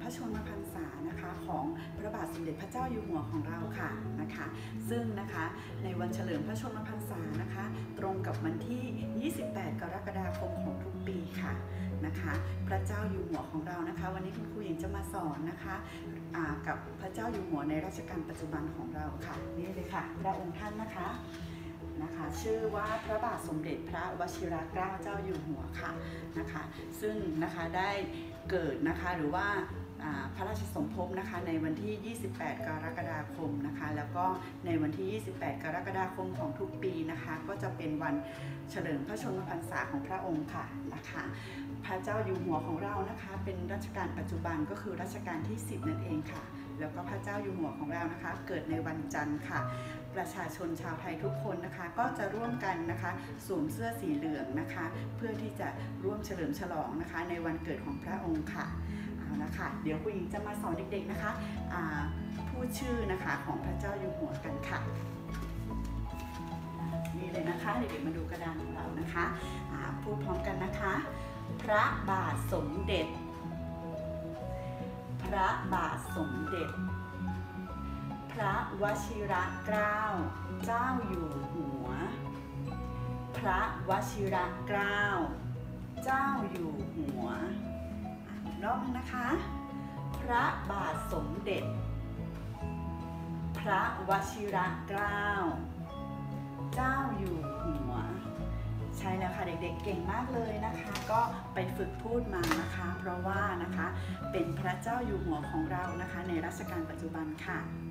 ระชนมพรรษานะคะของพระบาทสมเด็จพระเจ้าอยู่หัวของเราค่ะนะคะซึ่งนะคะในวันเฉลิมพระชนมพรรษานะคะตรงกับวันที่ 28 กรกฎาคมของทุกปีค่ะนะคะพระเจ้าอยู่หัวของเรานะคะวันนี้คุณครูหญิงจะมาสอนนะคะกับพระเจ้าอยู่หัวในรัชกาลปัจจุบันของเราค่ะนี่เลยค่ะพระองค์ท่านนะคะชื่อว่าพระบาทสมเด็จพระวชิรเกล้าเจ้าอยู่หัวค่ะนะคะซึ่งนะคะได้เกิดนะคะหรือว่าพระราชสมภพนะคะในวันที่ 28 กรกฎาคมนะคะแล้วก็ในวันที่ 28 กรกฎาคมของทุกปีนะคะก็จะเป็นวันเฉลิมพระชนมพรรษาของพระองค์ค่ะนะคะพระเจ้าอยู่หัวของเรานะคะเป็นรัชกาลปัจจุบันก็คือรัชกาลที่ 10นั่นเองค่ะแล้วก็พระเจ้าอยู่หัวของเรานะคะเกิดในวันจันทร์ค่ะประชาชนชาวไทยทุกคนนะคะก็จะร่วมกันนะคะสวมเสื้อสีเหลืองนะคะเพื่อที่จะร่วมเฉลิมฉลองนะคะในวันเกิดของพระองค์ค่ะเอาละค่ะเดี๋ยวคุณหญิงจะมาสอนเด็กๆนะคะพูดชื่อนะคะของพระเจ้าอยู่หัวกันค่ะนี่เลยนะคะเด็กๆมาดูกระดานของเรานะคะพูดพร้อมกันนะคะพระบาทสมเด็จพระบาทสมเด็จพระวชิรเกล้าเจ้าอยู่หัวพระวชิรเกล้าเจ้าอยู่หัวอีกรอบนึงนะคะพระบาทสมเด็จพระวชิรเกล้าเจ้าอยู่หัวใช่แล้วค่ะเด็กๆเก่งมากเลยนะคะก็ไปฝึกพูดมานะคะเพราะว่านะคะเป็นพระเจ้าอยู่หัวของเรานะคะในรัชกาลปัจจุบันค่ะ